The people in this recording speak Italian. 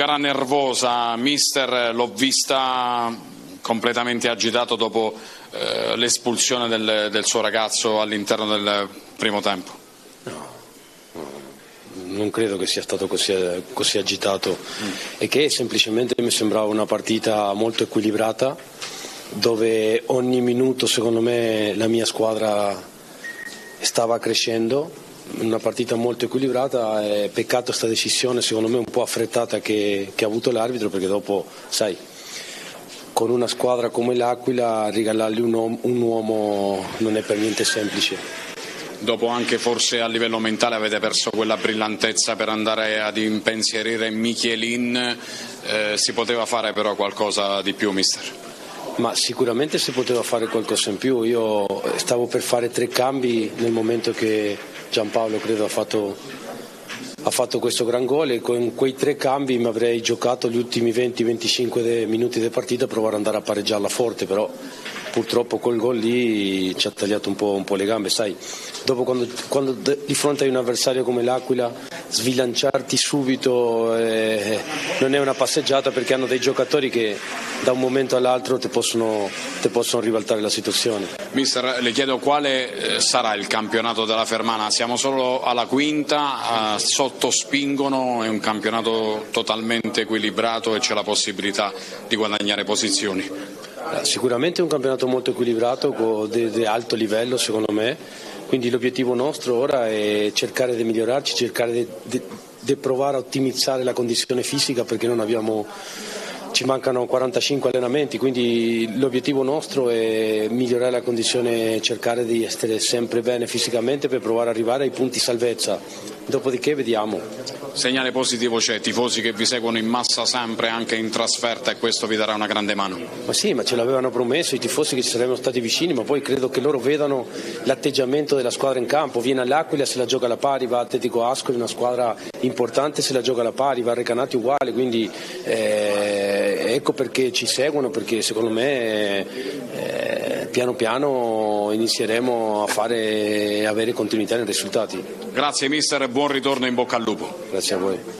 gara nervosa, mister, l'ho vista completamente agitato dopo l'espulsione del suo ragazzo all'interno del primo tempo. Non credo che sia stato così agitato, e che semplicemente mi sembrava una partita molto equilibrata, dove ogni minuto secondo me la mia squadra stava crescendo, una partita molto equilibrata. Peccato questa decisione secondo me un po' affrettata che ha avuto l'arbitro, perché dopo, sai, con una squadra come l'Aquila regalargli un uomo non è per niente semplice. Dopo anche forse a livello mentale avete perso quella brillantezza per andare ad impensierire Michelin, si poteva fare però qualcosa di più, mister? Ma sicuramente si poteva fare qualcosa in più. Io stavo per fare 3 cambi nel momento che Giampaolo credo ha fatto questo gran gol, e con quei 3 cambi mi avrei giocato gli ultimi 20-25 minuti di partita a provare ad andare a pareggiarla forte, però purtroppo quel gol lì ci ha tagliato un po' le gambe, sai. Dopo quando di fronte a un avversario come l'Aquila sbilanciarti subito non è una passeggiata, perché hanno dei giocatori che da un momento all'altro ti possono ribaltare la situazione. Mister, le chiedo quale sarà il campionato della Fermana. Siamo solo alla quinta, sotto spingono, è un campionato totalmente equilibrato e c'è la possibilità di guadagnare posizioni. Sicuramente è un campionato molto equilibrato, di alto livello secondo me, quindi l'obiettivo nostro ora è cercare di migliorarci, cercare di provare a ottimizzare la condizione fisica, perché ci mancano 45 allenamenti, quindi l'obiettivo nostro è migliorare la condizione, cercare di essere sempre bene fisicamente per provare ad arrivare ai punti salvezza, dopodiché vediamo. Segnale positivo c'è, tifosi che vi seguono in massa sempre anche in trasferta, e questo vi darà una grande mano. Ma sì, ma ce l'avevano promesso i tifosi che ci saremmo stati vicini, ma poi credo che loro vedano l'atteggiamento della squadra in campo. Viene all'Aquila, se la gioca alla pari, va a Atletico Ascoli, una squadra importante, se la gioca alla pari, va a Recanati uguale, quindi ecco perché ci seguono, perché secondo me piano piano inizieremo a avere continuità nei risultati. Grazie mister e buon ritorno, in bocca al lupo. Grazie a voi.